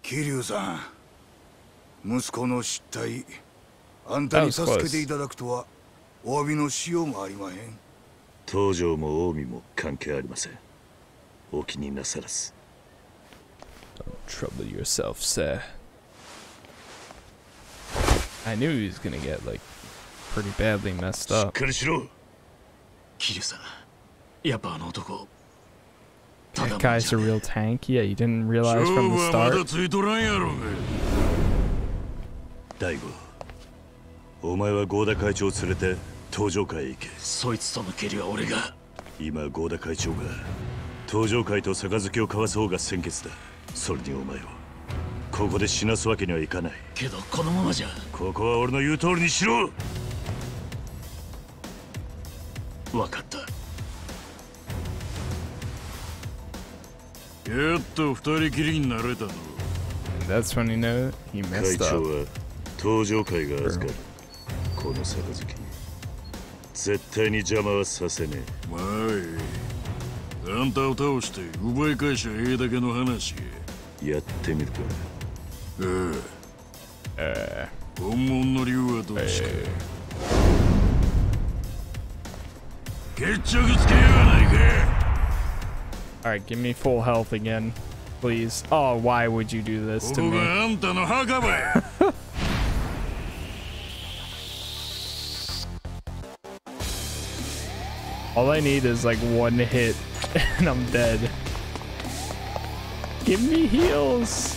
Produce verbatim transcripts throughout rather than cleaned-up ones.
桐生さん、息子の失態、あんたに助けていただくとはお詫びのしようがありまへん。 東条も近江も関係ありません。お気になさらず。 Don't trouble yourself, sir. I knew he was gonna get like pretty badly messed up. しっかりしろ。 桐生さん、やっぱあの男。 That guy's a real tank. Yeah, you didn't realize from the start. 大悟、お前は合田会長を連れて東条会へ行け。 そいつとの蹴りは俺が。 今合田会長が東条会と杯を交わす方が先決だ。それにお前をここで死なすわけにはいかない。 けどこのままじゃ。 ここは俺の言う通りにしろ。 分かった。 やっと二人きりになれたの。 That's when he knew he 会 messed 長 up. は東条会が預かる。この杯絶対に邪魔はさせねまあいい。あんたを倒して奪い返しゃええだけの話。 やってみるか。 ああ、本物の竜はどっちか。決着つけようないか。 Alright, give me full health again, please. Oh, why would you do this to me? All I need is like one hit and I'm dead. Give me heals.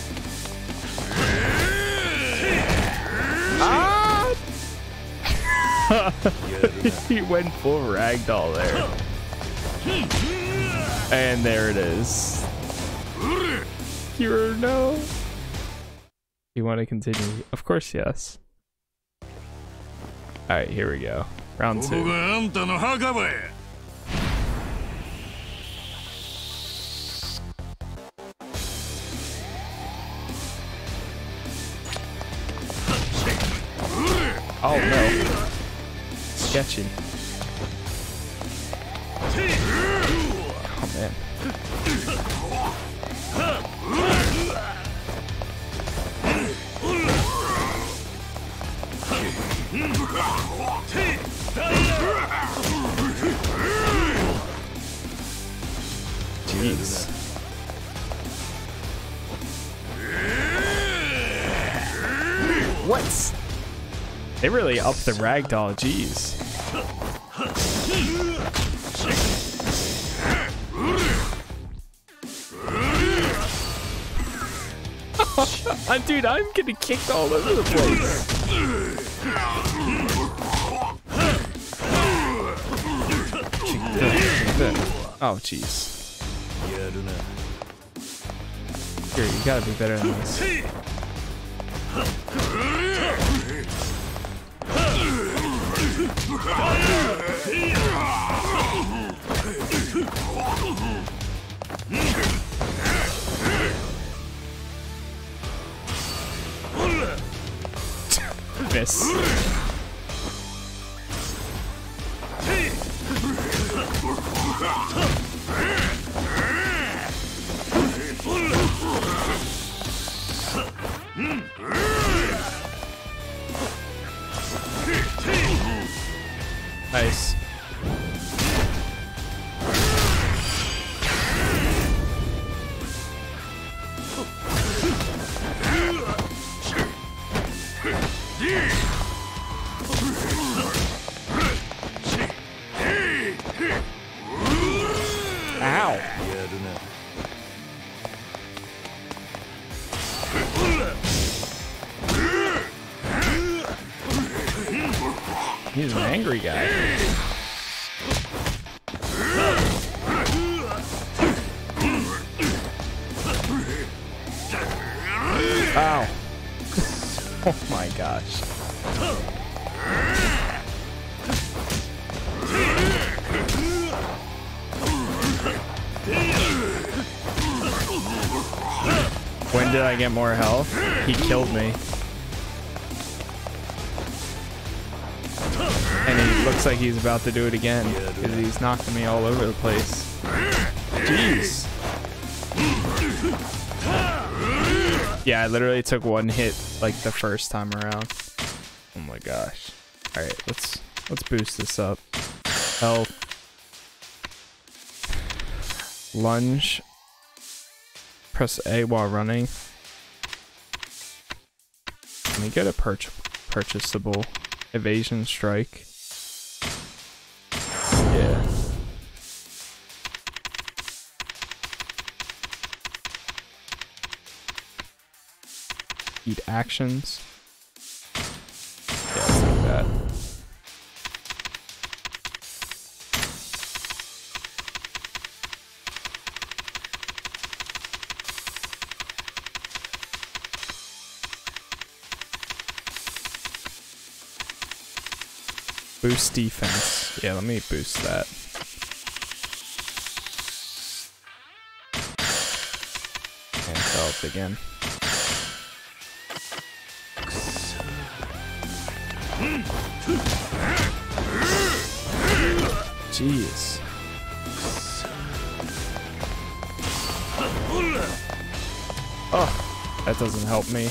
Ah! He went full ragdoll there. And there it is. Hero, no. You want to continue? Of course, yes. Alright, here we go. Round two. Oh no. Sketchy. Oh man. Jeez. What? They really upped the ragdoll, jeez. Dude, I'm getting kicked all over the place. Oh, jeez. Here, you gotta be better than this. Miss. Nice. Ow. He's an angry guy. Ow. Oh my gosh. When did I get more health? He killed me. And he looks like he's about to do it again because he's knocking me all over the place. Jeez. Yeah, I literally took one hit like the first time around. Oh my gosh. All right, let's let's boost this up. Health. Lunge. Press A while running. Let me get a purch purchasable evasion strike. Yeah. Eat actions. Yeah, let's take that. Boost defense. Yeah, let me boost that. And health again. Jeez. Oh, that doesn't help me.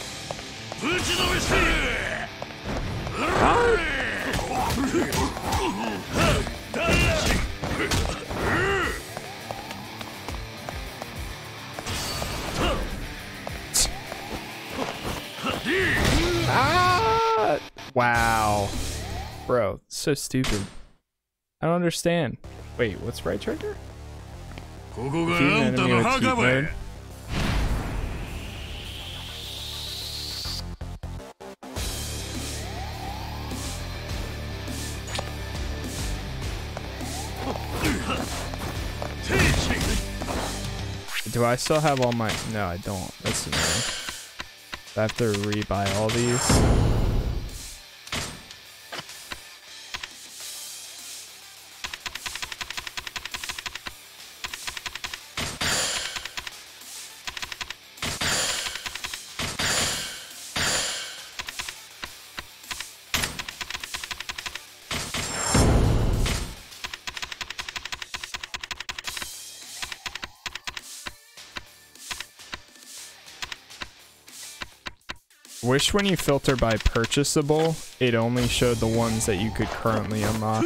Ah! Wow. Bro, so stupid. I don't understand. Wait, what's right trigger? Defeat an enemy with cheat mode. Do I still have all my... No, I don't. That's annoying. I have to rebuy all these. Wish when you filter by purchasable, it only showed the ones that you could currently unlock.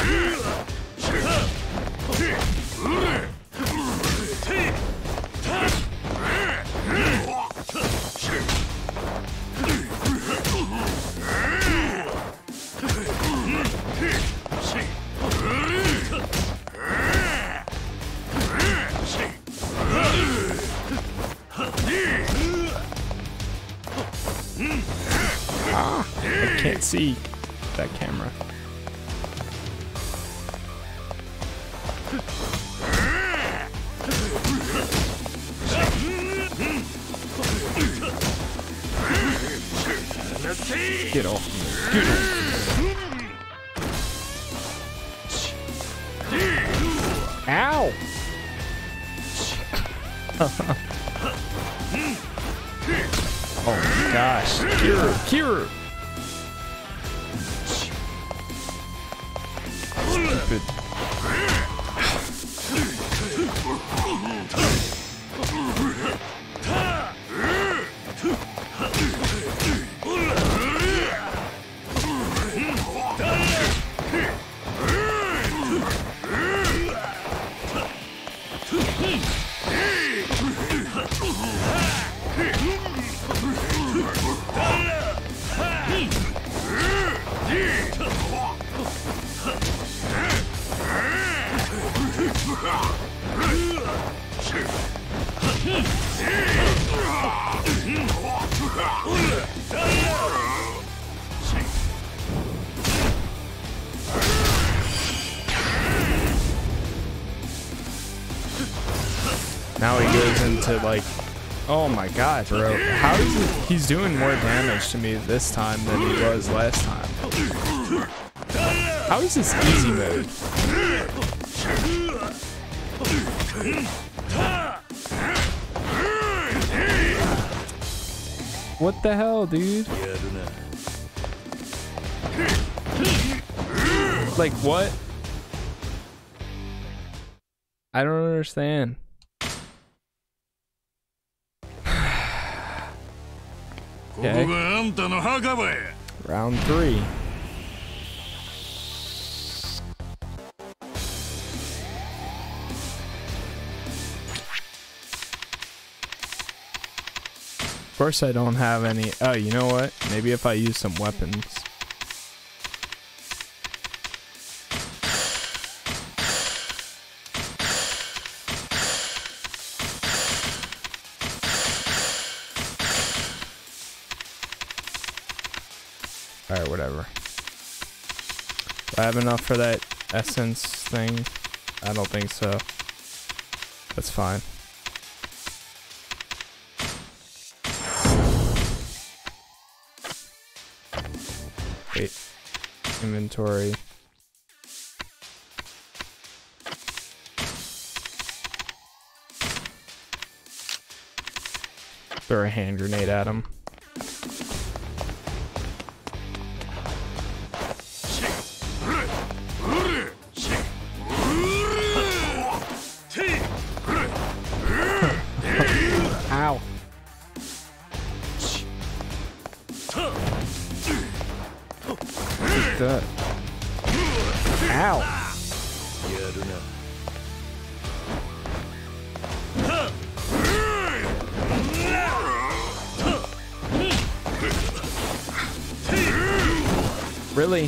Ah, I can't see that camera. Get off me. Get off me. Ow! Oh my gosh. Kiru, Kiru! Stupid. Now he goes into like, oh my god, bro. How is it? He's doing more damage to me this time than he was last time. How is this easy mode? What the hell, dude? Like what? I don't understand. Okay. Round three. Of course I don't have any. Oh, you know what? Maybe if I use some weapons. Alright, whatever. Do I have enough for that essence thing? I don't think so. That's fine. Wait. Inventory. Throw a hand grenade at him. Ow. What's that? Ow. Really?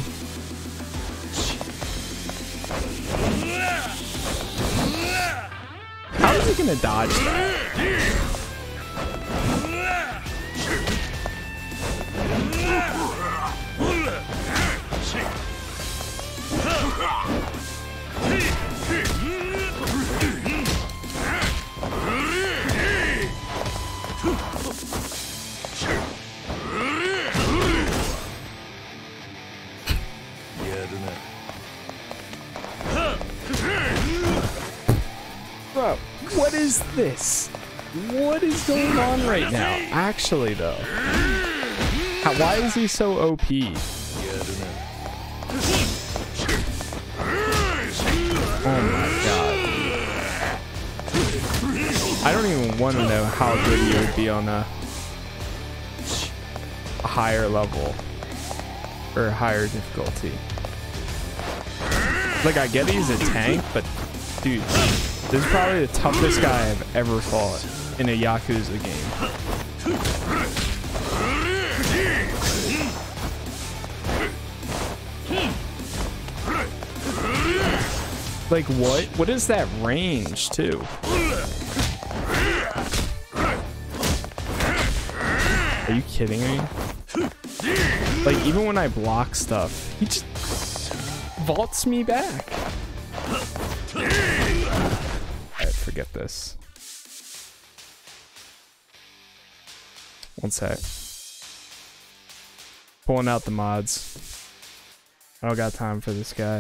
How is he gonna dodge that? Bro, what is this? What is going on right now? Actually, though, how, why is he so O P? Oh my god! I don't even want to know how good he would be on a, a higher level or higher difficulty. Like, I get he's a tank, but dude, this is probably the toughest guy I've ever fought in a Yakuza game. Like, what? What is that range, too? Are you kidding me? Like, even when I block stuff, he just vaults me back. Alright, forget this. One sec. Pulling out the mods. I don't got time for this guy.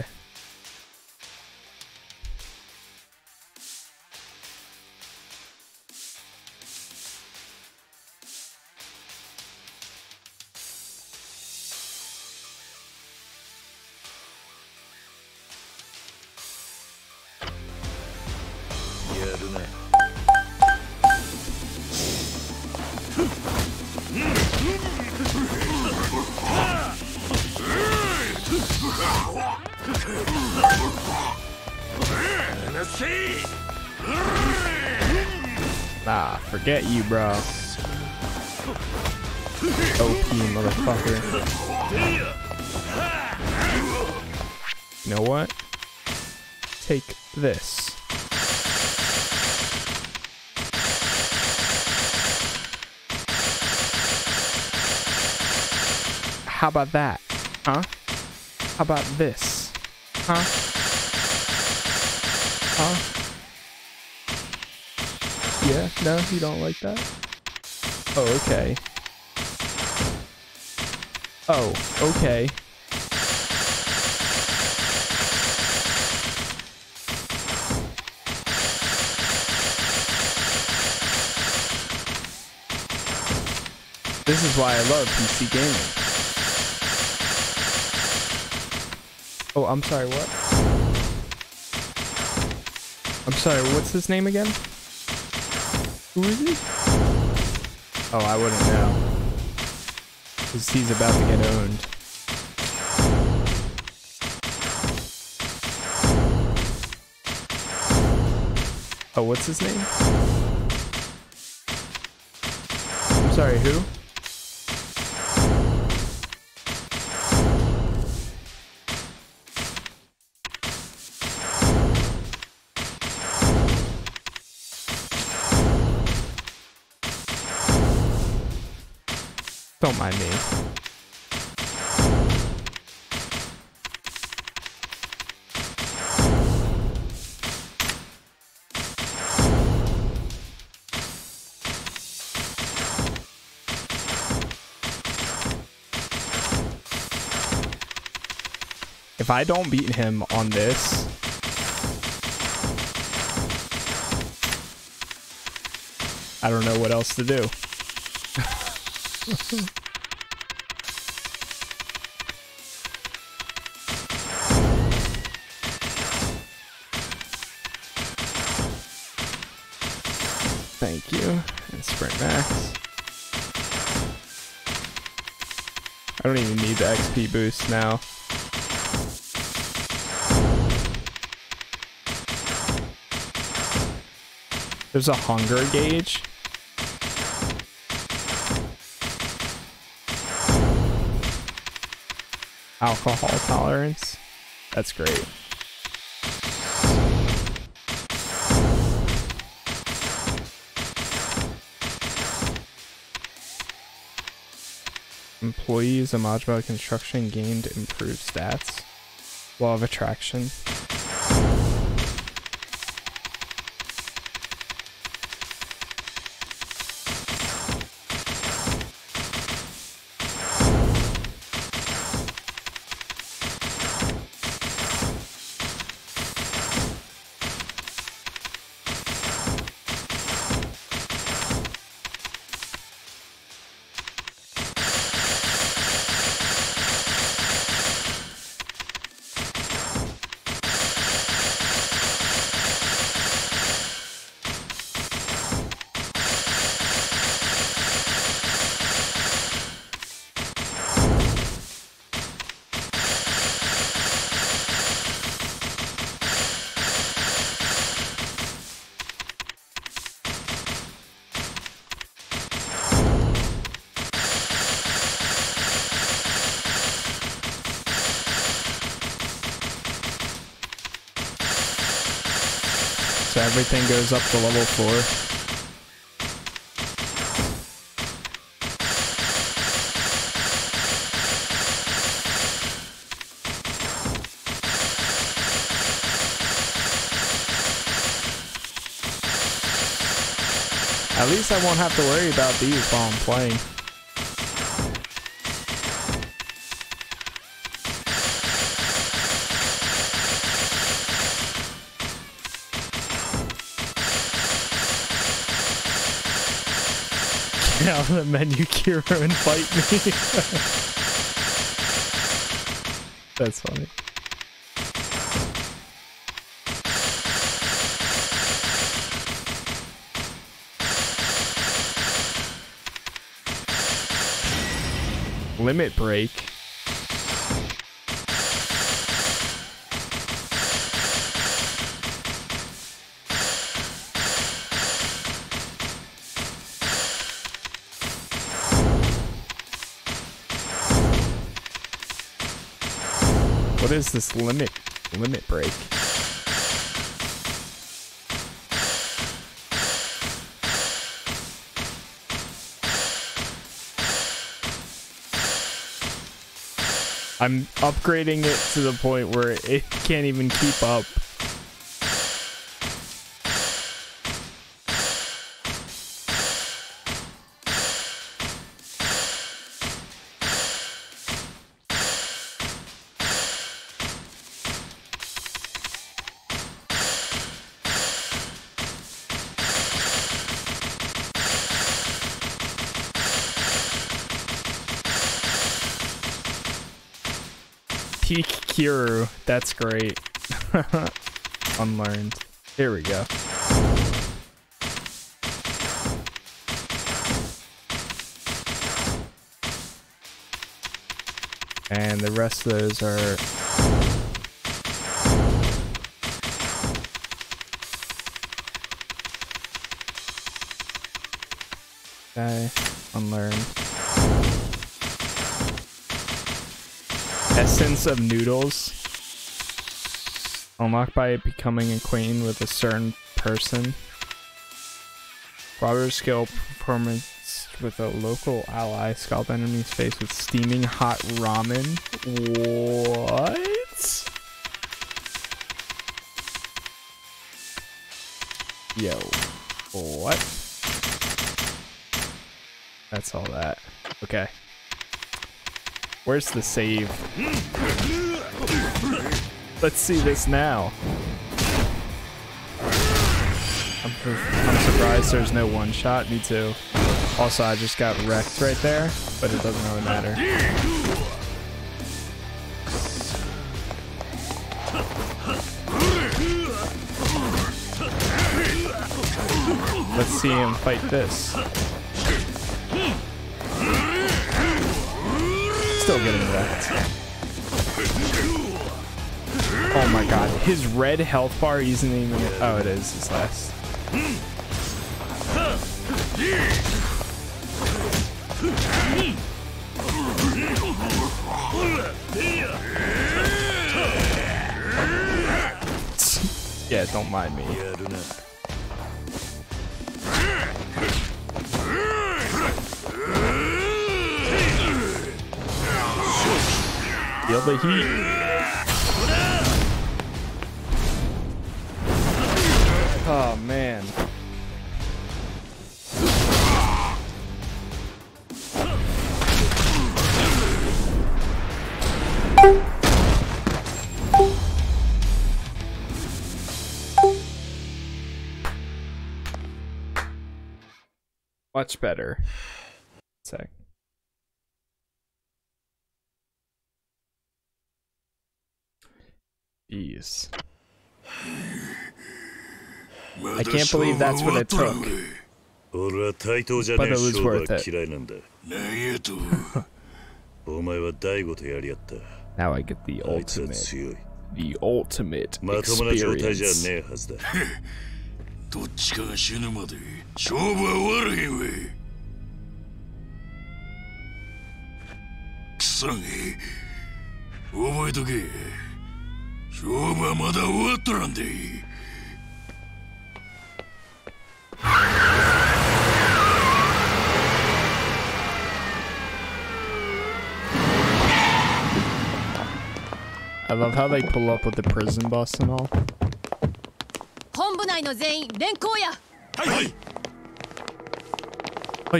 Nah, forget you, bro. O P, motherfucker. You know what? Take this. How about that? Huh? How about this? Huh? Huh? Yeah? No? You don't like that? Oh, okay. Oh, okay. This is why I love P C gaming. Oh, I'm sorry, what? I'm sorry, what's his name again? Who is he? Oh, I wouldn't know. Because he's about to get owned. Oh, what's his name? I'm sorry, who? Don't mind me. If I don't beat him on this, I don't know what else to do. Thank you. And sprint max. I don't even need the X P boost now. There's a hunger gauge. Alcohol tolerance. That's great. Employees of Majima Construction gained improved stats. Law of attraction. So everything goes up to level four. At least I won't have to worry about these while I'm playing. Get out of the menu, Kiro, and fight me. That's funny. Limit break. What is this limit limit break? I'm upgrading it to the point where it can't even keep up. Peak Kiru, that's great. Unlearned. Here we go. And the rest of those are okay, unlearned. Essence of noodles. Unlocked by becoming acquainted with a certain person. Robber skill performance with a local ally. Scalp enemies face with steaming hot ramen. What? Yo. What? That's all that. Okay. Where's the save? Let's see this now. I'm, I'm surprised there's no one shot. Me too. Also, I just got wrecked right there, but it doesn't really matter. Let's see him fight this. Still getting wrecked. Oh my god, his red health bar isn't even. Oh, it is his last. Yeah, don't mind me. Feel the heat. Oh man. Much better. Sec. Jeez. I can't believe that's what it took. But it was worth it. Now I get the ultimate. The ultimate experience. どっちかが死ぬまで勝負は終わらへんわい。くさげ覚えとけ。勝負はまだ終わっとらんで。 I love how they pull up with the prison bus and all. 本部内の全員連行や。 はいはい。 はい。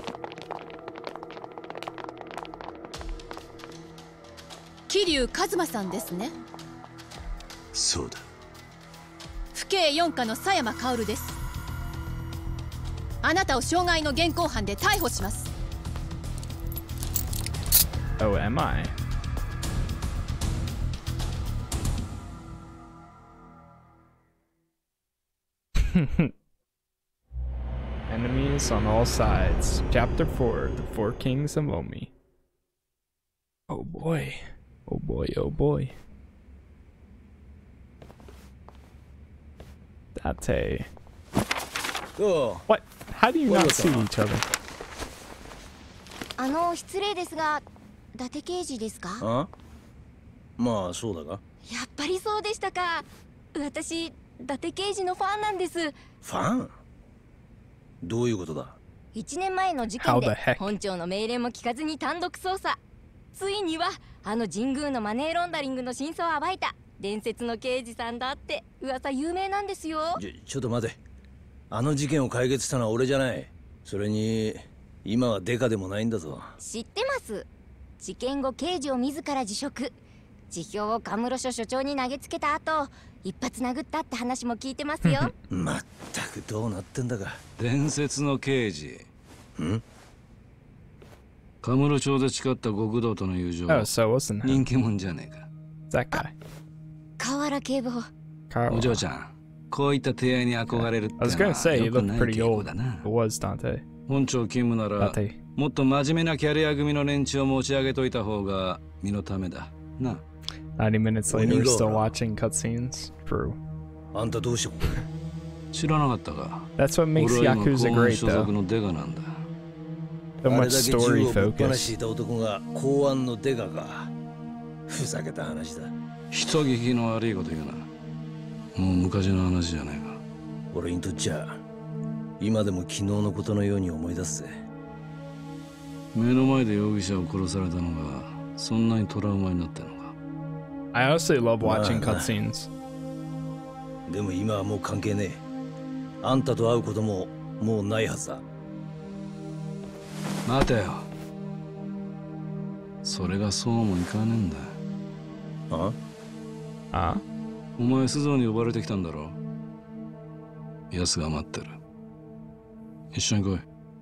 桐生一馬さんですね。 そうだ。 府警四課の佐山薫です。あなたを傷害の現行犯で逮捕します。 Oh, am I? Enemies on all sides. Chapter four, The Four Kings of Omi. Oh boy. Oh boy, oh boy. Date. Oh. What? How do you not see each other? あの失礼ですが、伊達刑事ですか？ あ？まあそうだが。 やっぱりそうでしたか。私、伊達刑事のファンなんです。ファン？どういうことだ？ 一年前の事件で本庁の命令も聞かずに単独捜査。ついにはあの神宮のマネーロンダリングの真相を暴いた伝説の刑事さんだって噂有名なんですよ。 ちょ、ちょっと待て。あの事件を解決したのは俺じゃない。それに今はデカでもないんだぞ。 知ってます。事件後刑事を自ら辞職。辞表をカムロ署署長に投げつけた後、一発殴ったって話も聞いてますよ。 まったくどうなってんだか。 伝説の刑事。 ん？ カムロ町で誓った極道との友情。 Oh, so it wasn't him. 人気者じゃねえか。 That guy. 河原警部補。 お嬢ちゃん、こういった提案に憧れるってのは I was gonna say, he 良く looked ない pretty 傾向 old. だな。 It was Dante. 本庁勤務なら Dante. もっと真面目なキャリア組の連中を持ち上げといた方が身のためだな。 ninety minutes later, we're still watching cutscenes. True. あんたどうしてここで？ 知らなかったか。 That's what makes Yakuza great, 所属のデガなんだ。 So much story あれだけ銃をぶっ放し focus. ていた男が公安のデカか。ふざけた話だ。 人聞きの悪いこと言うな。もう昔の話じゃないか。 俺にとっちゃ今でも昨日のことのように思い出すぜ。 目の前で容疑者を殺されたのがそんなにトラウマになったのか。 I honestly love watching cutscenes. でも今はもう関係ねえ。あんたと会うことももうないはずだ。 待てよ。それがそうもいかねえんだ。 ああお前スゾーに呼ばれてきたんだろ。奴が待ってる。一緒に来い。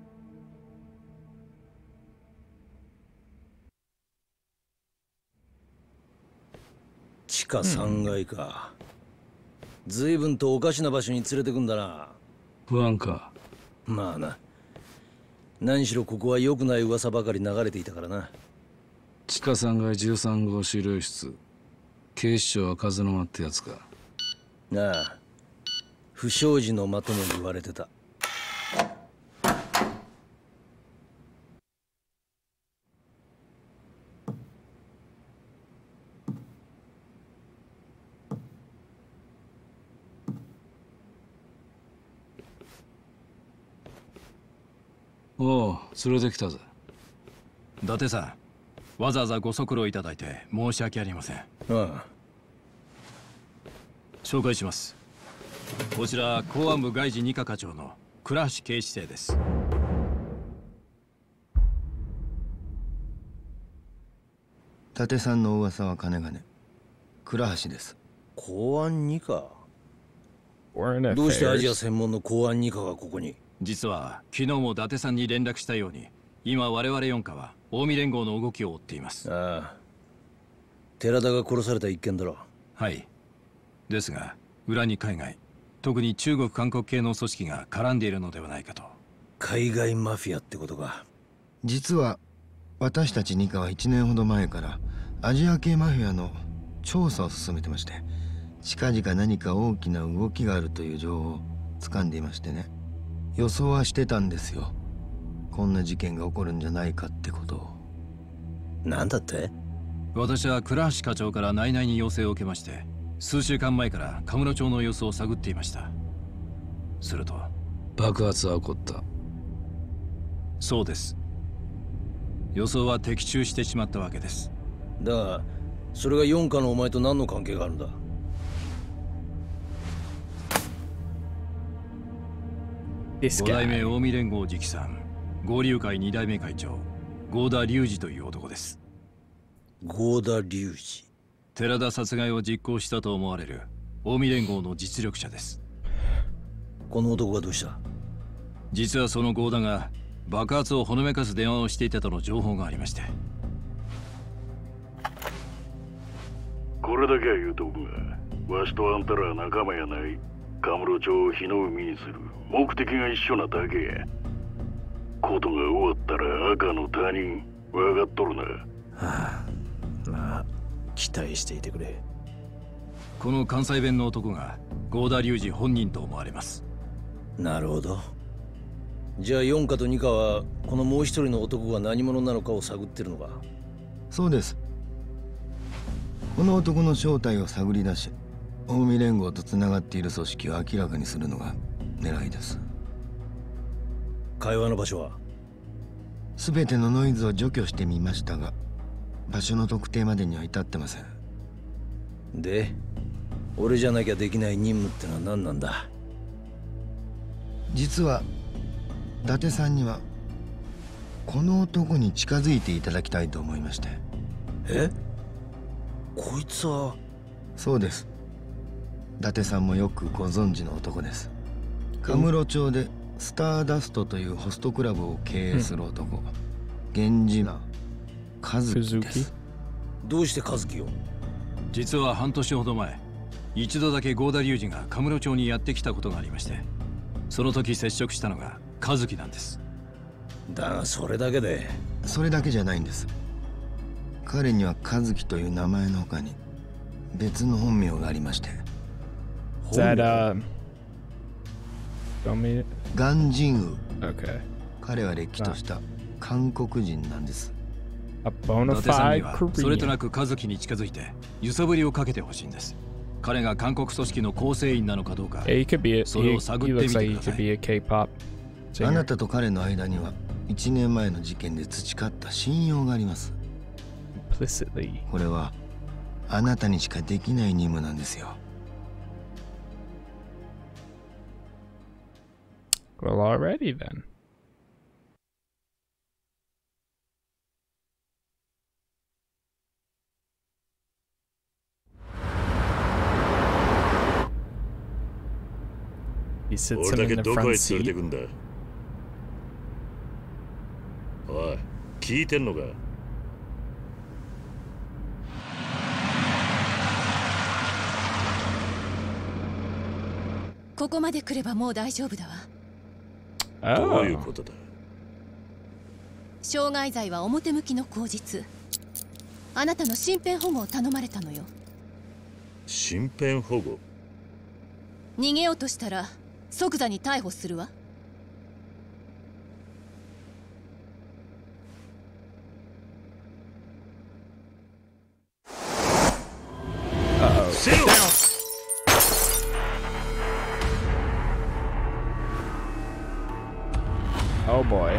地下さんがいか。随分とおかしな場所に連れてくんだな。 不安か。 まあな。何しろここは良くない噂ばかり流れていたからな。 地下さんがいじゅうさん号資料室。警視庁は風の間ってやつか。 なあ、不祥事の間とも言われてた。 おう、連れてきたぜ。 伊達さん、わざわざご足労いただいて申し訳ありません。ああ、 紹介します。こちら公安部外事二課課長の倉橋警視正です。 伊達さんの噂は金がね。倉橋です。 公安二課。 We're in どうしてアジア affairs. 専門の公安二課がここに？ 実は昨日も伊達さんに連絡したように、今我々四課は近江連合の動きを追っています。 ああ、寺田が殺された一件だろ。 はい。ですが裏に海外、特に中国韓国系の組織が絡んでいるのではないかと。 海外マフィアってことか。 実は私たち二課はいちねんほど前からアジア系マフィアの調査を進めてまして、近々何か大きな動きがあるという情報を掴んでいましてね。予想はしてたんですよ。こんな事件が起こるんじゃないかってことを。 なんだって？ 私は倉橋課長から内々に要請を受けまして、数週間前からカムロ町の様子を探っていました。すると爆発は起こった。 そうです。予想は的中してしまったわけです。 だがそれが四課のお前と何の関係があるんだ？ 五代目近江連合直参合流会二代目会長合田隆二という男です。 合田隆二。 寺田殺害を実行したと思われる近江連合の実力者です。 この男がどうした？ 実はその合田が爆発をほのめかす電話をしていたとの情報がありまして。 これだけは言うとくが、わしとあんたらは仲間やない。カムロ町を火の海にする目的が一緒なだけや。ことが終わったら赤の他人分かっとるな。 はあ、まあ期待していてくれ。 この関西弁の男が合田隆二本人と思われます。 なるほど。じゃあ四課と二課はこのもう一人の男が何者なのかを探ってるのか？ そうです。この男の正体を探り出し、近江連合とつながっている組織を明らかにするのが狙いです。 会話の場所は？ 全てのノイズを除去してみましたが、場所の特定までには至ってません。 で、俺じゃなきゃできない任務ってのは何なんだ？ 実は伊達さんにはこの男に近づいていただきたいと思いまして。 え？こいつは？ そうです。伊達さんもよくご存知の男です。カムロ町でスターダストというホストクラブを経営する男、源氏名和樹です。 どうして和樹を？ 実は半年ほど前、一度だけ合田隆二がカムロ町にやってきたことがありまして、その時接触したのが和樹なんです。 だがそれだけで？ それだけじゃないんです。 彼には和樹という名前の他に別の本名がありまして。 Is that, uh, me... ガンジンウ。 Okay. 彼はれっきとした韓国人なんです。 A bona fide Korean. それとなく和樹に近づいて揺さぶりをかけてほしいんです。彼が韓国組織の構成員なのかどうか、 yeah, he could be a, それを探ってみてください。 he, he looks like he could be a K-pop singer. あなたと彼の間にはいちねんまえの事件で培った信用があります。 Implicitly. これはあなたにしかできない任務なんですよ。 Well, already then. He sits him in the front seat. おい、聞いてんのか？ ここまで来ればもう大丈夫だわ。どういうことだ？ 傷害罪は表向きの口実。あなたの身辺保護を頼まれたのよ。 身辺保護？ 逃げようとしたら即座に逮捕するわ。 Sit down. Oh boy.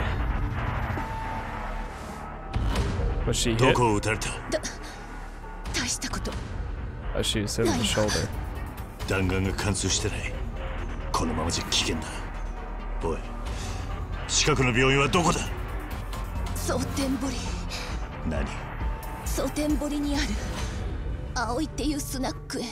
Was she hit? どこを撃たれた？ 大したこと。 Oh, she was hit in the shoulder. 弾丸が貫通してない。このままじゃ危険だ。おい、近くの病院はどこだ？ 蒼天堀。 何？ 蒼天堀にある葵っていうスナックへ。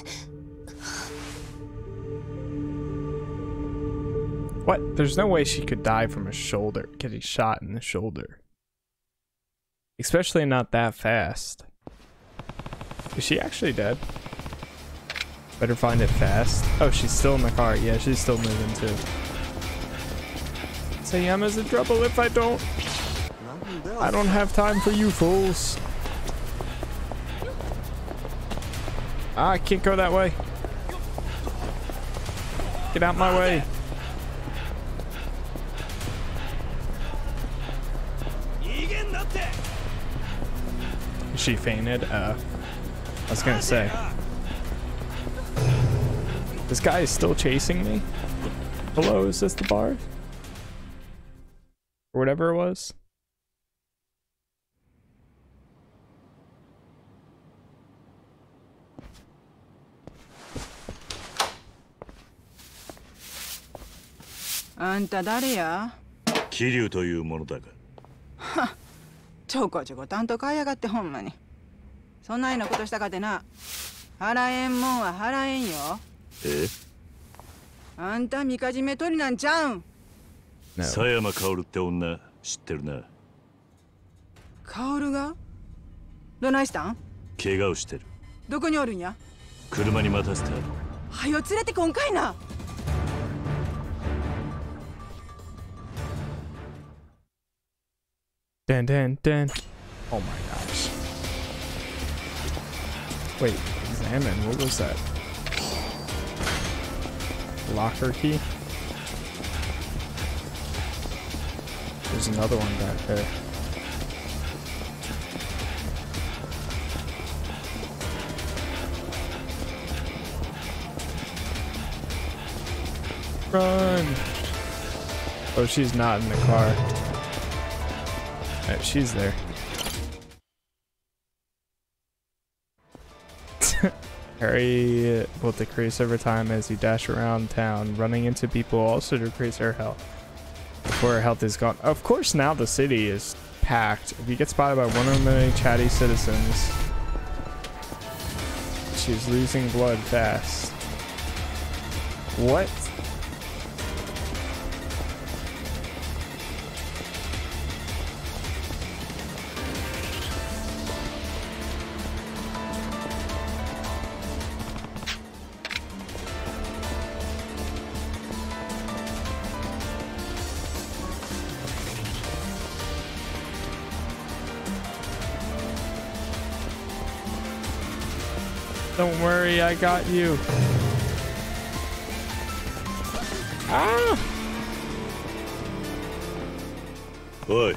What? There's no way she could die from a shoulder, getting shot in the shoulder. Especially not that fast. Is she actually dead? Better find it fast. Oh, she's still in the car. Yeah, she's still moving too. Say I'm in trouble if I don't. I don't have time for you fools. Ah, I can't go that way. Get out my way. She fainted. Uh, I was gonna say. This guy is still chasing me? Hello, is this the bar? Or whatever it was? Anta誰や？ 桐生というものだが。 は、ちょこちょこ担当買いやがってほんまに。そんなようなことしたかてな、払えんもんは払えんよ。 え？ あんたみかじめ取りなんちゃうん？ 佐山薫って女知ってるな。 薫が？どないしたん？ 怪我をしてる。 どこにおるんや？ 車に待たせてある。 はよ連れてこんかいな。 Dun, dun, dun. Oh my gosh. Wait, examine. What was that? Locker key? There's another one back there. Run! Oh, she's not in the car. Right, she's there. Harry will decrease over time as you dash around town. Running into people also decrease her health before her health is gone. Of course, now the city is packed. If you get spotted by one of many chatty citizens, she's losing blood fast. What? Don't worry, I got you. Ah! Oi.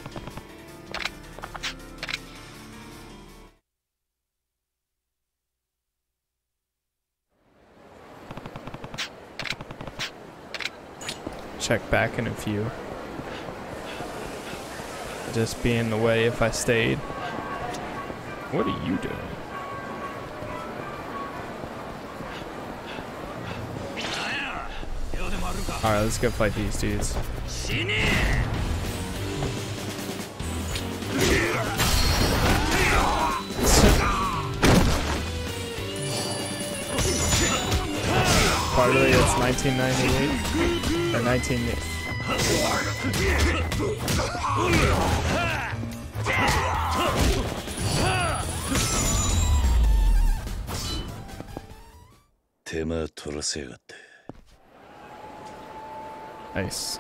Check back in a few. Just be in the way if I stayed. What are you doing? Alright, let's go fight these dudes. Partly it's nineteen ninety-eight or nineteen. Nice.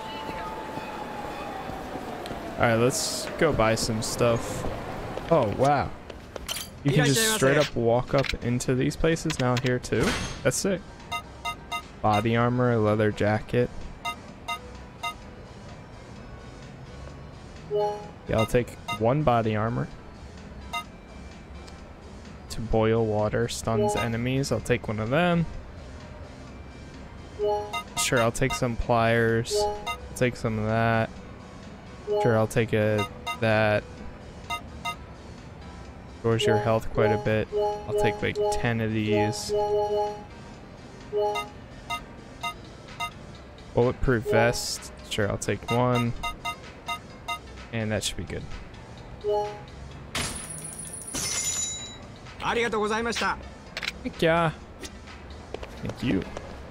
Alright, let's go buy some stuff. Oh, wow. You can just straight up walk up into these places now here too? That's sick. Body armor, a leather jacket. Yeah, I'll take one body armor. To boil water stuns enemies. I'll take one of them. Sure, I'll take some pliers. I'll take some of that. Sure, I'll take a that. Restores your health quite a bit. I'll take like ten of these. Bulletproof vest. Sure, I'll take one. And that should be good. Thank you. Thank you.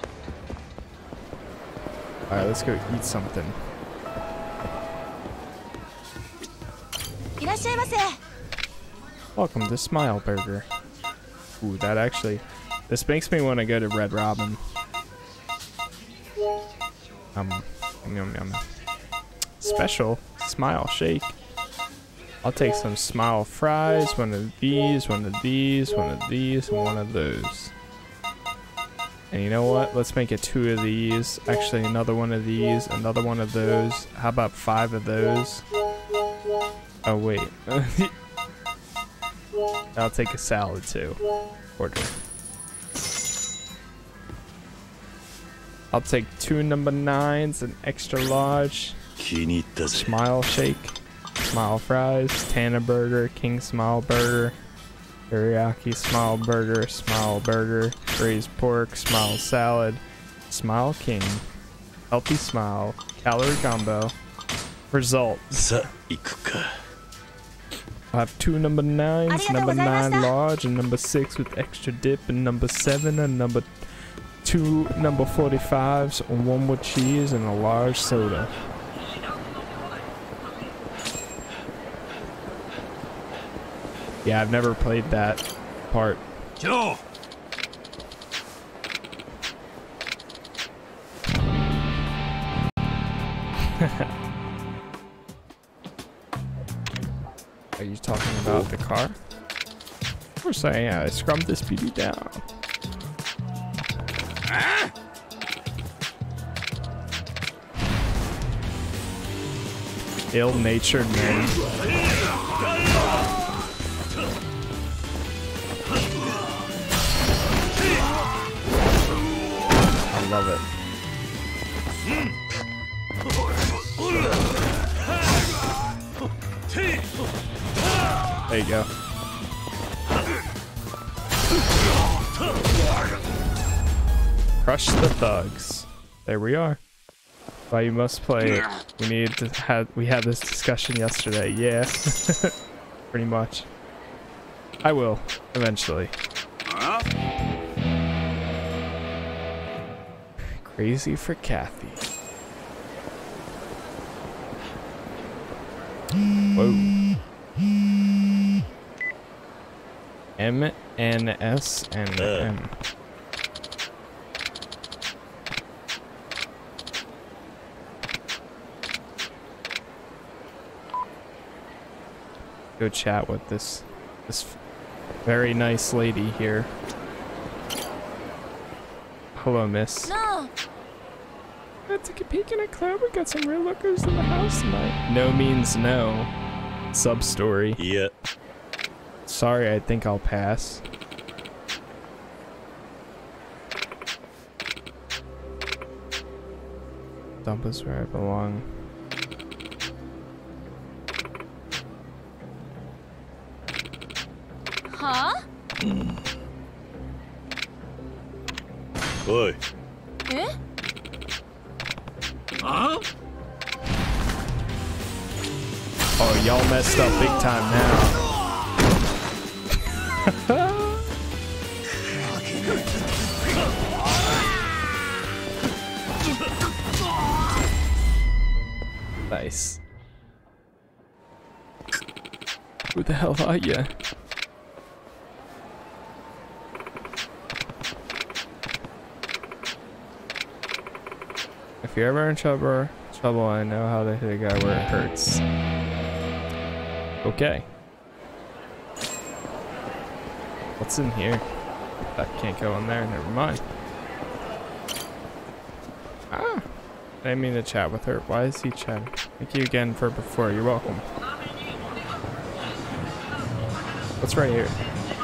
Alright, let's go eat something. Welcome to Smile Burger. Ooh, that actually... This makes me want to go to Red Robin. Um, yum yum. Special Smile Shake. I'll take some Smile Fries, one of these, one of these, one of these, and one of those. And you know what? Let's make it two of these. Actually, another one of these, another one of those. How about five of those? Oh, wait. I'll take a salad too. Order. I'll take two number nines, an extra large. Smile Shake. Smile Fries, Tana Burger, King Smile Burger, Teriyaki Smile Burger, Smile Burger, Braised Pork, Smile Salad, Smile King, Healthy Smile, Calorie Combo. Result. I have two number nines, number nine large, and number six with extra dip, and number seven, and number two number forty-fives, and one with cheese, and a large soda. Yeah, I've never played that part. Joe. Are you talking about the car? Of course I am. I scrubbed this beauty down. Ah! Ill-natured man. I love it. There you go. Crush the thugs. There we are. Why you must play it. We need to have we had this discussion yesterday. Yeah. Pretty much. I will eventually. Crazy for Kathy. Whoa. M, N, S, and M. Go chat with this this Very nice lady here. Hello, miss. No. Let's take a peek in a club. We got some real lookers in the house tonight. No means no. Sub story. Yeah. Sorry, I think I'll pass. Dump us where I belong. Huh? Oi. Eh? Huh? Oh, y'all messed up big time now. Nice. Who the hell are you? If you're ever in trouble, trouble, I know how to hit a guy where it hurts. Okay. What's in here? That can't go in there. Never mind. Ah. I didn't mean to chat with her. Why is he chatting? Thank you again for before. You're welcome. What's right here?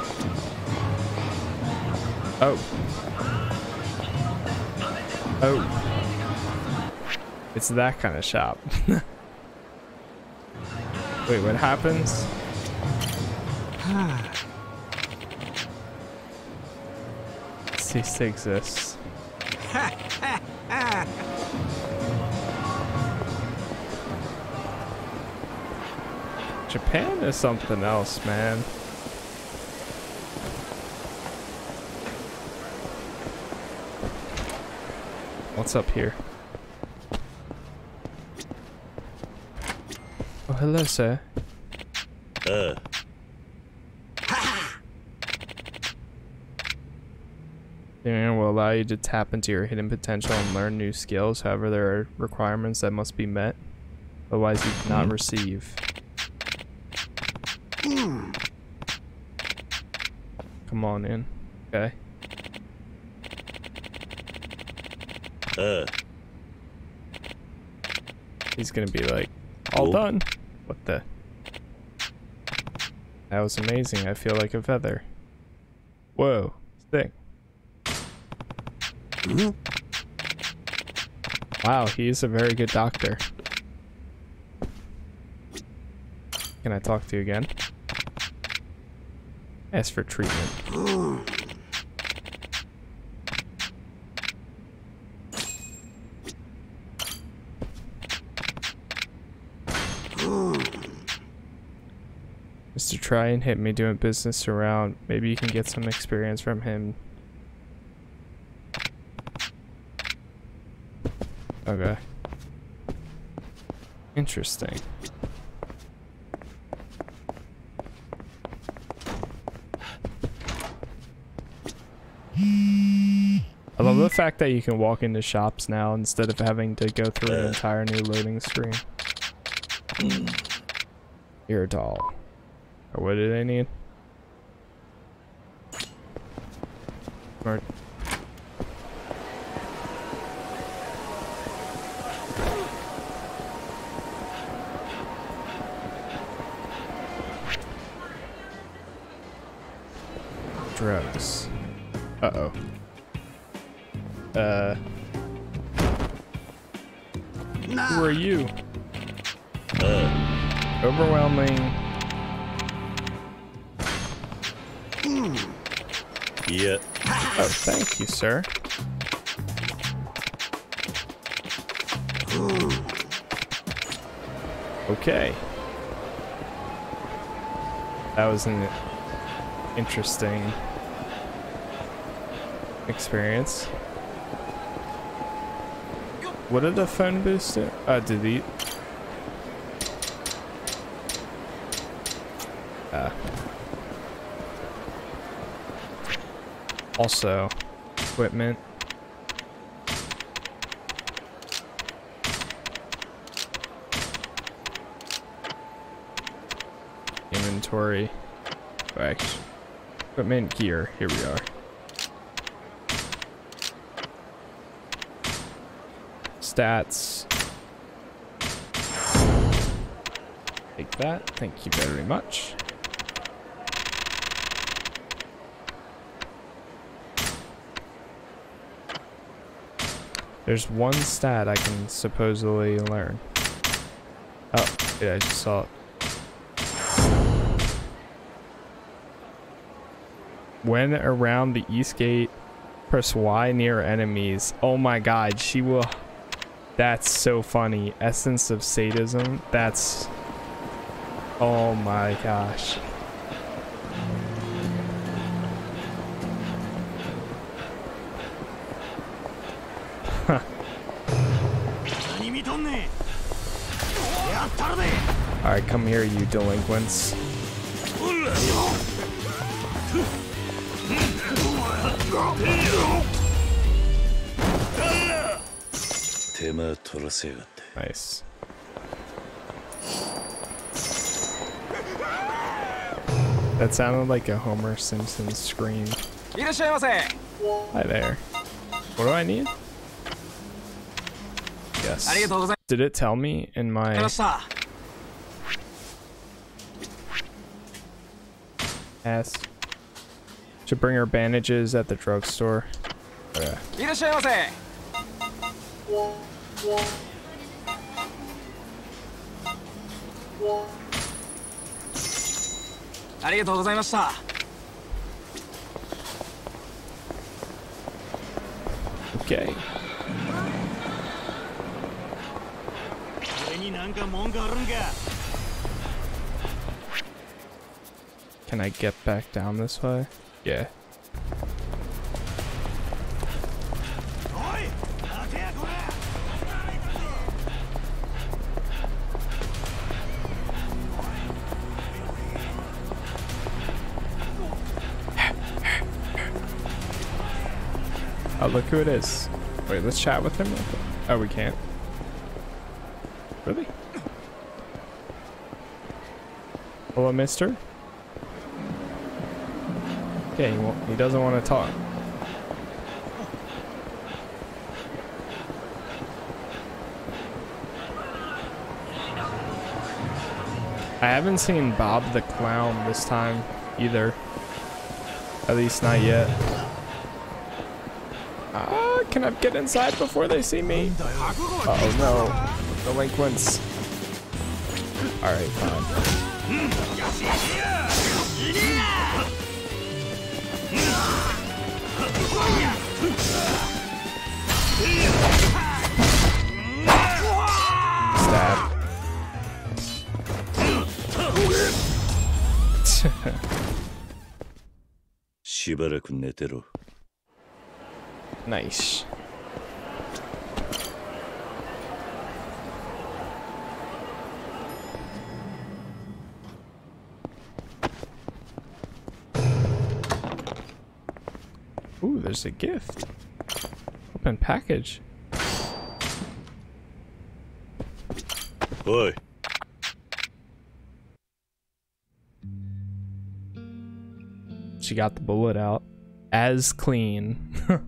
Oh. Oh. It's that kind of shop. Wait, what happens? Cease to exist. Japan is something else, man. What's up here? Oh, hello, sir. Uh. It will allow you to tap into your hidden potential and learn new skills. However, there are requirements that must be met. Otherwise, you cannot receive. Come on in. Okay. Uh. He's gonna be like, all Cool. done. What the? That was amazing. I feel like a feather. Whoa. Sick. Wow, he's a very good doctor. Can I talk to you again? Ask for treatment. Just to try and hit me doing business around. Maybe you can get some experience from him. Okay. Interesting. I love the fact that you can walk into shops now instead of having to go through an entire new loading screen. Iridol. Or what did I need? Or drugs. Uh-oh. Uh. Who are you? Uh. Overwhelming. Yeah. Oh, thank you, sir. Okay. That was an interesting experience. What did the phone boost do? Uh, delete. Uh. Also, equipment. Inventory. Oh, actually, Equipment gear. Here we are. Stats. Take that. Thank you very much. There's one stat I can supposedly learn. Oh, yeah, I just saw it. When around the east gate, press Y near enemies. Oh my god, she will... That's so funny. Essence of sadism. That's... Oh my gosh. Alright, come here, you delinquents. Nice. That sounded like a Homer Simpson scream. Hi there. What do I need? Yes. Did it tell me in my... Ass. Should bring her bandages at the drugstore. Okay. Okay. Can I get back down this way? Yeah. Oh, look who it is. Wait, let's chat with him. Oh, we can't. Really? Hello, mister? Okay, he, won't, he doesn't want to talk. I haven't seen Bob the Clown this time either. At least not yet. Ah, can I get inside before they see me? Uh-oh, no. Delinquents. Alright, fine. Stab. Nice. Ooh, there's a gift. Open package. Oi. She got the bullet out. As clean.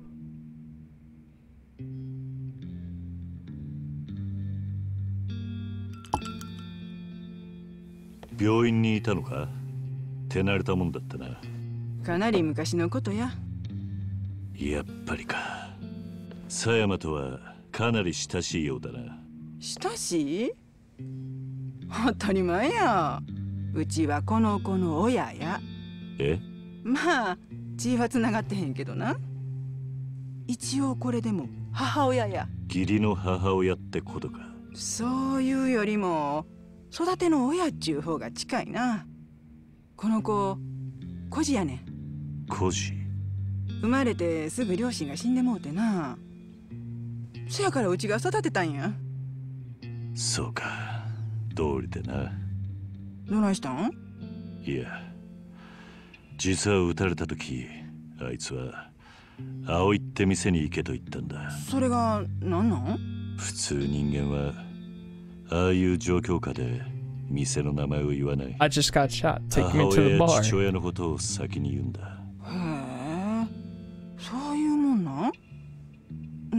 かなり昔のことや。 やっぱりか。狭山とはかなり親しいようだな。 親しい？当たり前や。うちはこの子の親や。 え？ まあ、血はつながってへんけどな。一応これでも母親や。 義理の母親ってことか。 そういうよりも育ての親っちゅう方が近いな。この子、孤児やねん。 孤児？ 生まれてすぐ両親が死んでもうてな。そやからうちが育てたんや。 そうか、道理でな。 どないしたん？ いや、実は撃たれた時、あいつは葵って店に行けと言ったんだ。 それが何なん？ 普通人間はああいう状況下で店の名前を言わない。 I just got shot. Take me to the bar. 母親や父親のことを先に言うんだ。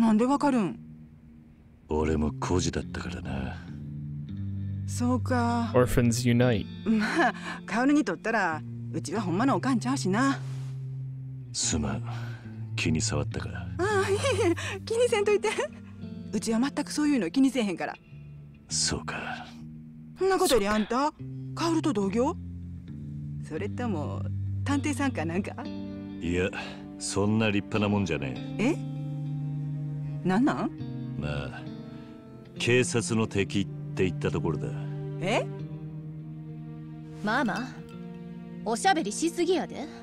なんでわかるん？ 俺も孤児だったからな。 そうか。 Orphans unite。 まあカオルにとったらうちはほんまのおかんちゃうしな。 すまん、気に障ったか。 ああ、いえ、気にせんといて。うちは全くそういうの気にせえへんから。 そうか。 そんなことよりあんたカオルと同業？それとも探偵さんかなんか？ いや、そんな立派なもんじゃねえ。え？なんなん？ まあ警察の敵って言ったところだ。 え？ まあまあおしゃべりしすぎやで。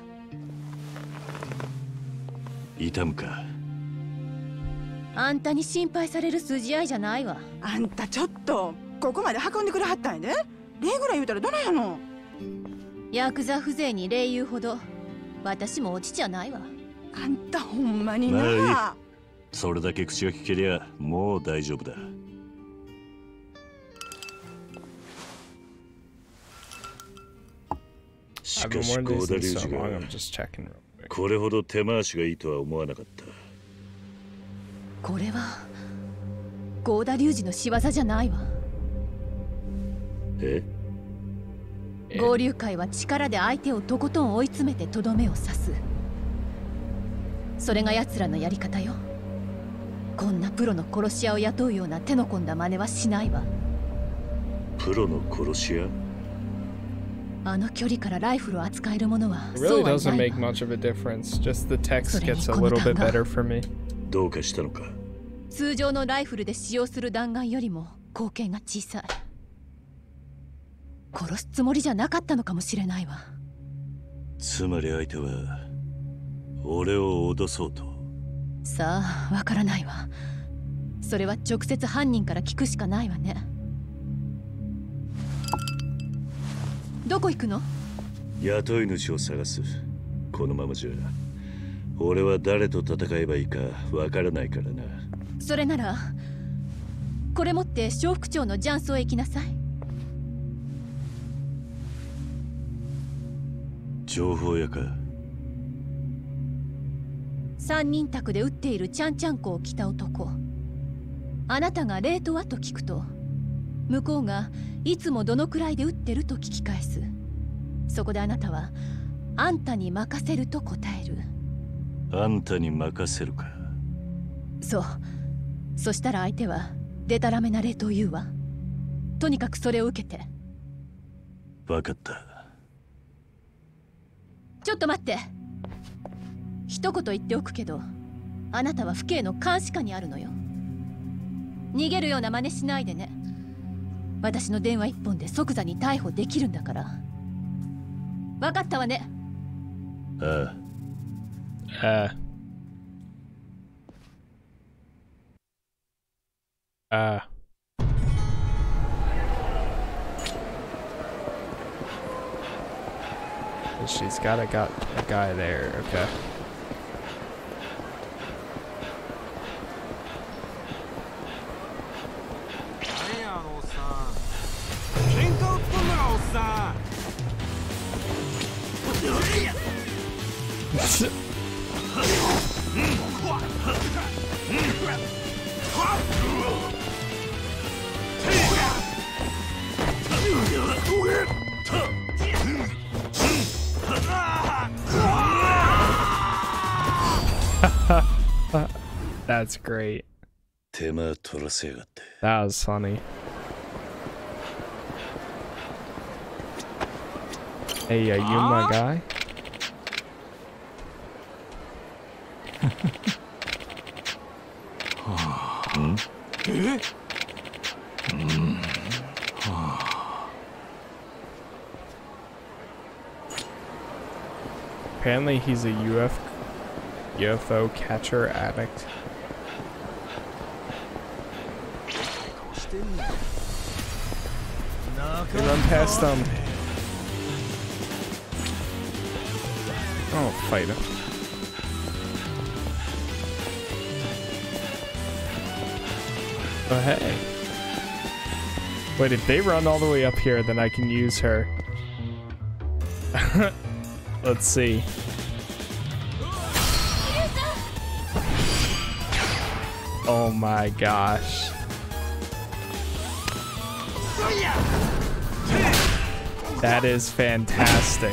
痛むか？ あんたに心配される筋合いじゃないわ。 あんたちょっとここまで運んでくれはったんやで。礼ぐらい言うたらどないやの。 ヤクザ風情に礼言うほど私も落ちちゃないわ。 あんたほんまにな、 まあいい。それだけ口が聞けりゃもう大丈夫だ。しかしゴーダ龍二がこれほど手回しがいいとは思わなかった。 これはゴーダ龍二の仕業じゃないわ。 え？ 合流会は力で相手をとことん追い詰めてとどめを刺す。それが奴らのやり方よ。こんなプロの殺し屋を雇うような手の込んだ真似はしないわ。 プロの殺し屋？ あの距離からライフルを扱えるものは It really doesn't make much of a difference. Just the text gets a little bit better for me. どうかしたのか？ 通常のライフルで使用する弾丸よりも口径が小さい。殺すつもりじゃなかったのかもしれないわ。 つまり相手は俺を脅そうと。 さあ、わからないわ。それは直接犯人から聞くしかないわね。どこ行くの？ 雇い主を探す。このままじゃ俺は誰と戦えばいいかわからないからな。 それならこれ持って小副長の雀荘へ行きなさい。 情報屋か？ 三人宅で撃っているちゃんちゃんこを着た男。あなたがレートはと聞くと、向こうがいつもどのくらいで撃ってると聞き返す。そこであなたはあんたに任せると答える。 あんたに任せるか？ そう。そしたら相手はデタラメなレートを言うわ。とにかくそれを受けて。 分かった。 ちょっと待って。一言言っておくけど、あなたは府警の監視下にあるのよ。逃げるような真似しないでね。私の電話一本で即座に逮捕できるんだから。分かったわね。 ああ。 ああ。ああ。She's got a, got a guy there, okay. That's great. That was funny. Hey, are you my guy? Hmm? Apparently he's a U F U F O catcher addict. They run past them. Oh, fight him. Oh, hey. Wait, if they run all the way up here, then I can use her. Let's see. Oh my gosh. That is fantastic.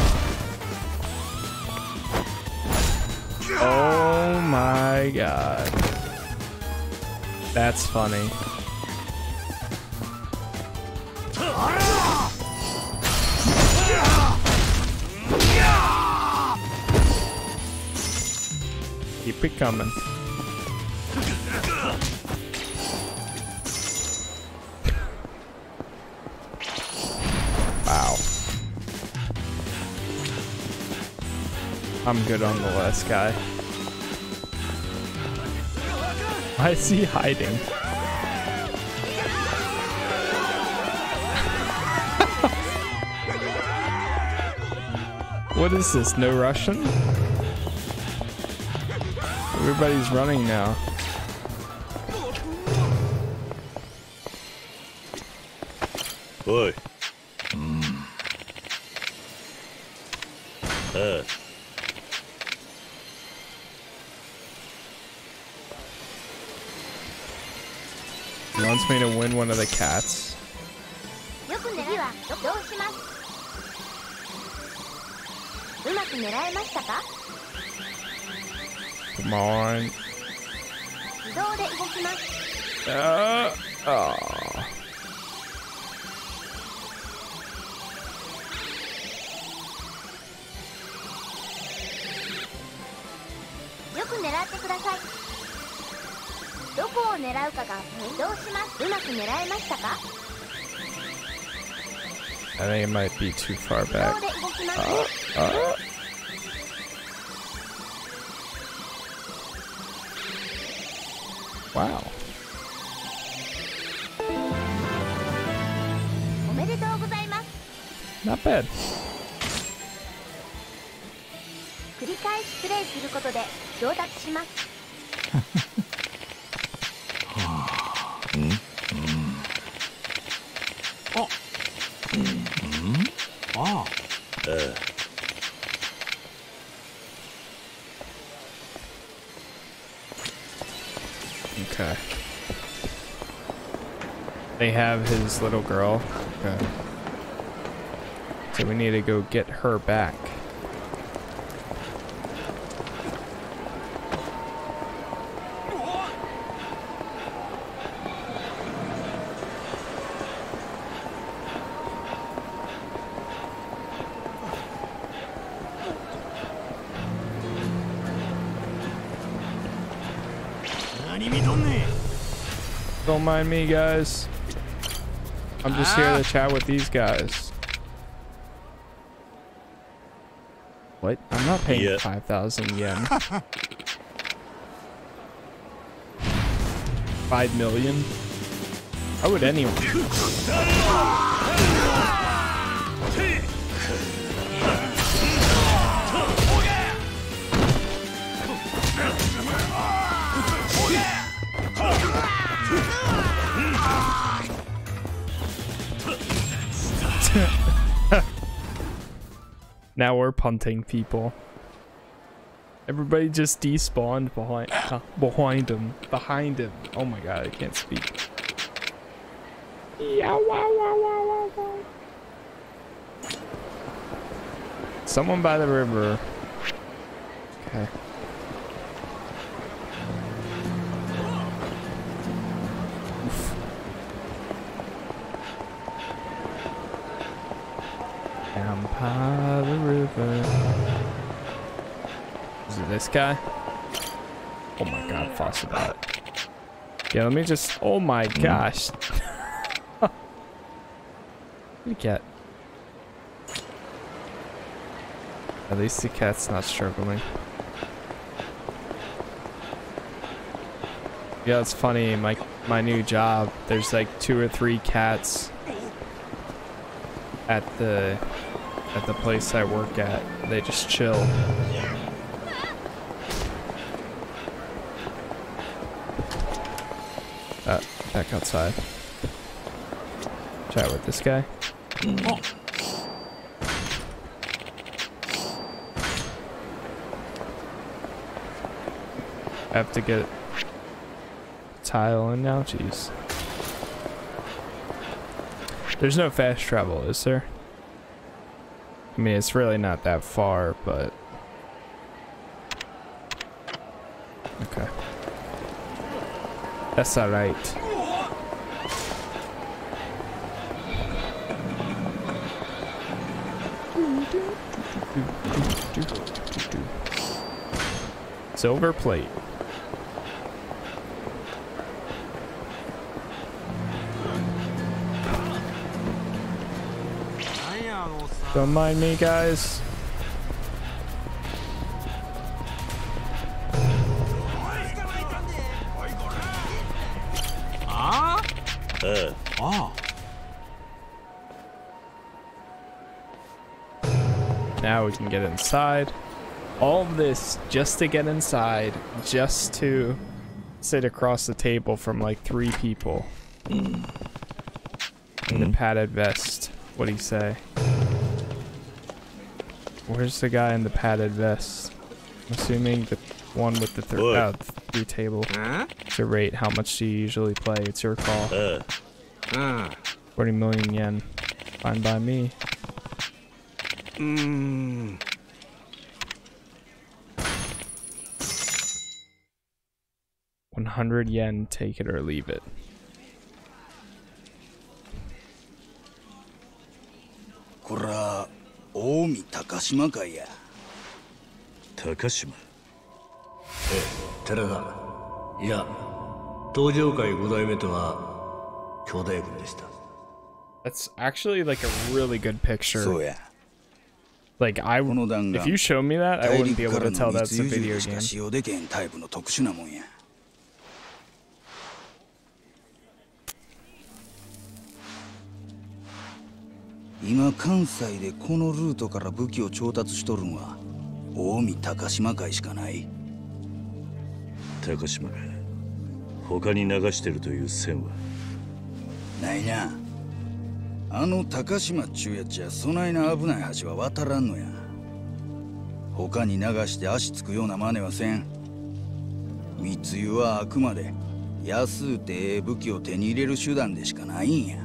Oh my god. That's funny. Keep it coming. Wow. I'm good on the last guy. Why is he hiding? What is this? No Russian? Everybody's running now. Oi. Mm. Uh. He wants me to win one of the cats. Come on. Uh, oh. I think it might be too far back. Uh, uh. Wow. Not bad. Oh. Mm-hmm. Wow. Uh. Okay. They have his little girl. Okay. So we need to go get her back. Don't mind me, guys. I'm just here to chat with these guys. What? I'm not paying yeah. five thousand yen. five million? How would anyone? Now we're punting people. Everybody just despawned behind uh, behind him. Behind him. Oh my god, I can't speak. Yeah, wow, wow, wow, wow, wow. Someone by the river. Okay. Oof. Down by the river. Is it this guy? Oh my god, Fossabot. Yeah, let me just. Oh my gosh. What do you get? At least the cat's not struggling. Yeah, it's funny. My my new job. There's like two or three cats at the at the place I work at. They just chill. Uh, back outside. Chat with this guy. Oh. I have to get tile in now? Jeez. There's no fast travel, is there? I mean, it's really not that far, but... Okay. That's alright. Silver plate. Don't mind me, guys. Ah? Uh. Oh. Now we can get inside. All of this just to get inside, just to sit across the table from like three people. Mm. In the padded vest. What'd he say? Where's the guy in the padded vest? I'm assuming the one with the th uh, three table. Huh? To rate how much do you usually play? It's your call. Uh. Uh. forty million yen. Fine by me. Mm. one hundred yen, take it or leave it. Kora, Omi Takashima kaya. Takashima? Eh, Terada. Yeah. Tojo kaiご代目とは兄弟分でした。 That's actually like a really good picture. So yeah. Like I, if you show me that, I wouldn't be able to tell that's a video game. Now, Kansai でこのルートから武器を調達しとるんは近江高島会しかない。 高島が他に流してるという線はないな。あの高島っちゅうやつじゃそないな危ない橋は渡らんのや。他に流して足つくような真似はせん。密輸はあくまで安うてええ武器を手に入れる手段でしかないんや。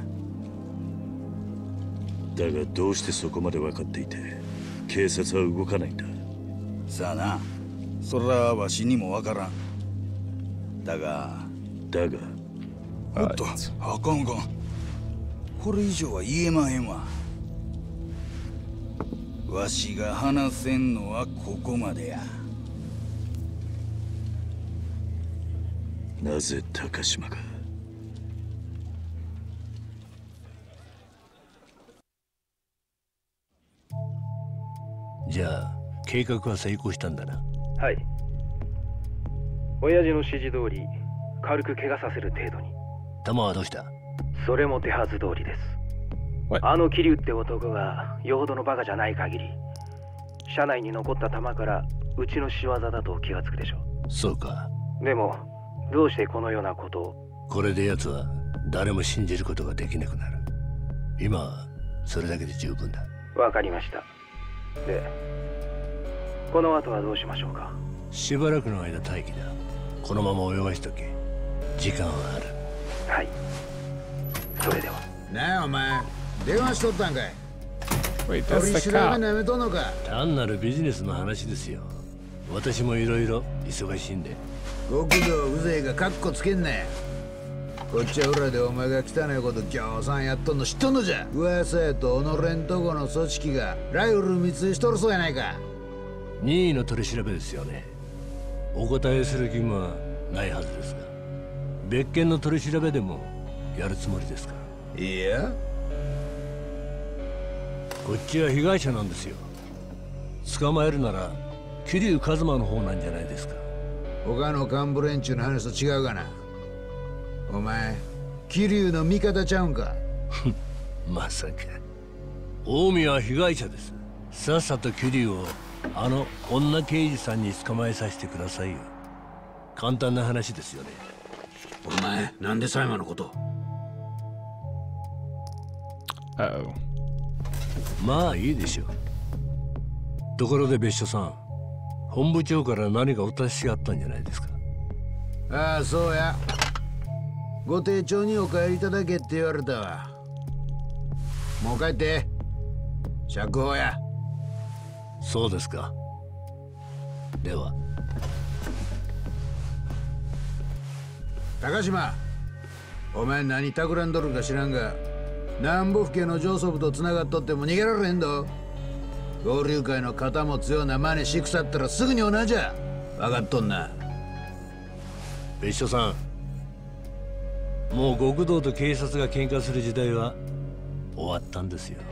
だがどうしてそこまで分かっていて警察は動かないんだ。 さあな、それはわしにも分からん。だがだがおっと、あかんあかん。これ以上は言えまへんわ。わしが話せんのはここまでや。 なぜ高島が。 じゃあ計画は成功したんだな。 はい。親父の指示通り軽く怪我させる程度に。 弾はどうした？ それも手はず通りです。あの桐生って男がよほどのバカじゃない限り、車内に残った弾からうちの仕業だと気がつくでしょう。 そうか。 でもどうしてこのようなことを。 これで奴は誰も信じることができなくなる。今はそれだけで十分だ。 わかりました。で、この後はどうしましょうか。 しばらくの間待機だ。このまま泳がしとけ。時間はある。 はい。それでは。 なあお前、電話しとったんかい。 Wait, that's the cop. 単なるビジネスの話ですよ。私もいろいろ忙しいんで。 極道風情がカッコつけんなよ。こっちは裏でお前が汚いことぎょうさんやっとんの知っとんのじゃ。噂やと己んとこの組織がライフル密輸しとるそうやないか。 任意の取り調べですよね。お答えする義務はないはずですが、別件の取り調べでもやるつもりですか。 いや、 こっちは被害者なんですよ。捕まえるなら桐生一馬の方なんじゃないですか。 他の幹部連中の話と違うかな。お前、桐生の味方ちゃうんか。 まさか。近江は被害者です。さっさと桐生をあの女刑事さんに捕まえさせてくださいよ。簡単な話ですよね。 お前、なんで裁判のこと。 Uh-oh. まあいいでしょう。ところで別所さん、本部長から何かお達しがあったんじゃないですか。 ああ、そうや。 ご丁重にお帰りいただけって言われたわ。もう帰って。釈放や。 そうですか。では。 高島、お前何企んどるか知らんが、南部府警の上層部と繋がっとっても逃げられへんど。合流会の肩持つような真似しくさったらすぐに同じや。分かっとんな。 別所さん、もう極道と警察が喧嘩する時代は終わったんですよ。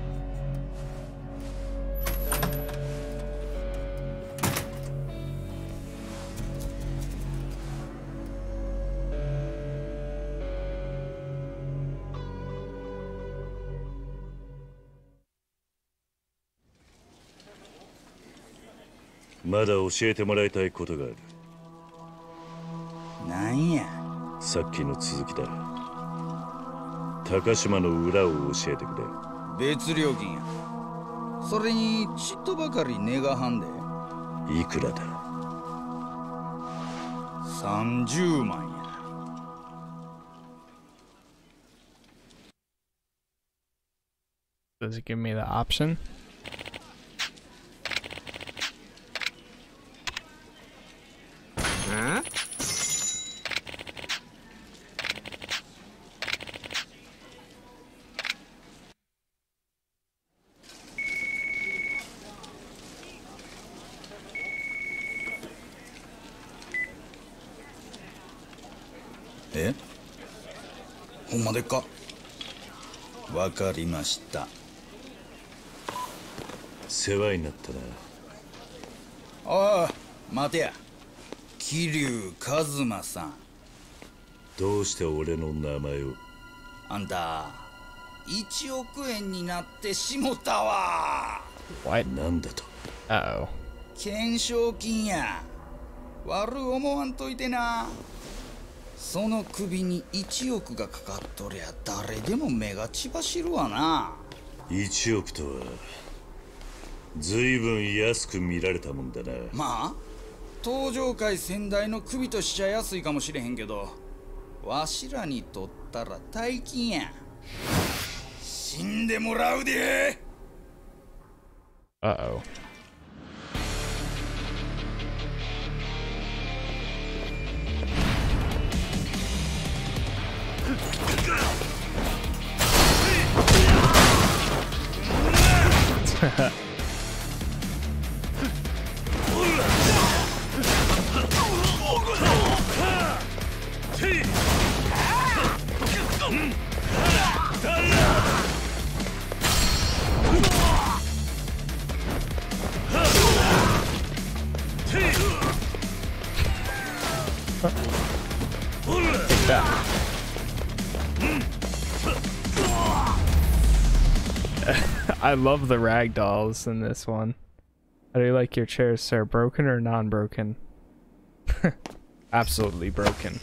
まだ教えてもらいたいことがある。 なんや。 さっきの続きだ。高島の裏を教えてくれ。別料金や。それにちっとばかり値がはんで。 いくらだ。 さんじゅうまんや。 Does it give me the option? Huh? Eh? ほんまでっか。わかりました。 世話になったな。 ああ、待てや。桐生一馬さん。 どうして俺の名前を。 あんたいちおくえんになってしもたわ。 なんだと。 Uh-oh. 懸賞金や。悪思わんといてな。その首にいちおくがかかっとりゃ誰でも目が血走るわな。 いちおくとはずいぶん安く見られたもんだな。 まあ東上界先代の首としちゃ安いかもしれへんけど、わしらにとったら大金や。死んでもらうで。 Uh-oh. I love the rag dolls in this one. How do you like your chairs, sir? Broken or non-broken? Absolutely broken.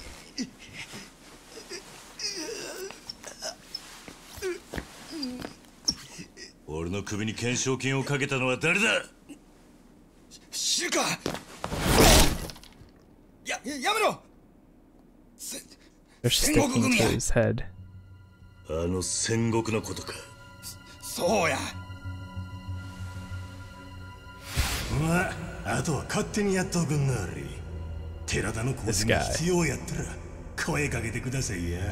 俺の首に懸賞金をかけたのは誰だ？ 知るか。や、やめろ。 They're sticking to his head. あの戦国のことか。 そうや。 まあ、あとは勝手にやっとくんなり。寺田の工事が必要やったら声かけてくださいや。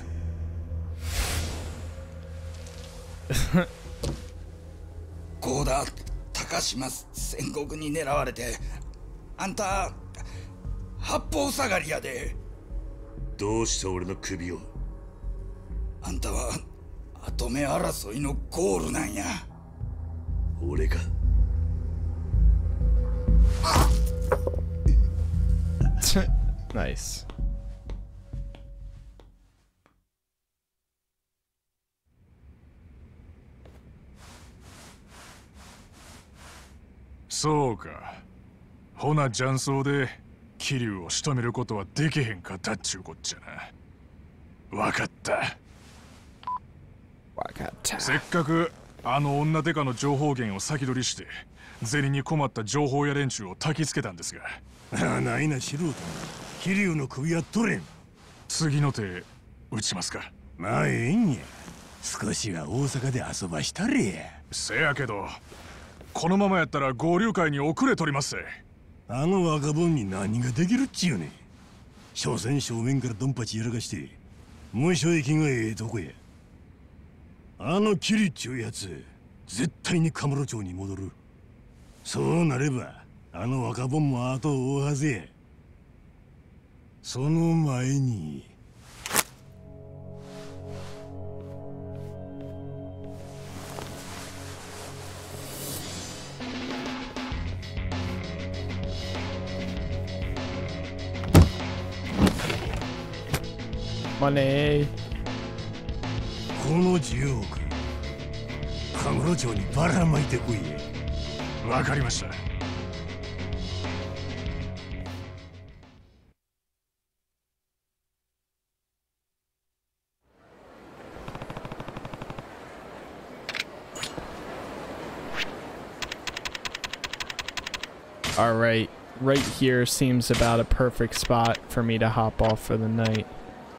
ゴーダ高島戦国に狙われて、あんた八方下がりやで。 どうして俺の首を？ あんたは跡目争いのゴールなんや。 俺が Nice. そうか。ほな雀荘で桐生を仕留めることはできへんかったっちゅうこっちゃな。わかった。 わかった。 せっかくあの女デカの情報源を先取りして銭に困った情報屋連中を焚きつけたんですが。 ああ、ないな素人。桐生の首は取れん。 次の手打ちますか。 まあええんや。少しは大阪で遊ばしたれや。 せやけどこのままやったら合流会に遅れとりますぜ。 あの若者に何ができるっちゅうねん。所詮正面からドンパチやらかして無所行きがええとこや。あのキリっちゅうやつ絶対にカムロ町に戻る。そうなればあの若者も後を追うはずや。その前にマネー。 このじゅうおくカムロ町にばらまいてこいや。 わかりました。 All right, right here seems about a perfect spot for me to hop off for the night.